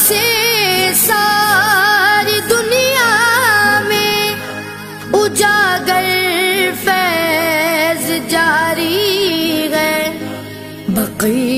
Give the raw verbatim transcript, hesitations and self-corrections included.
से सारी दुनिया में उजागर फैज जारी है। बक़ी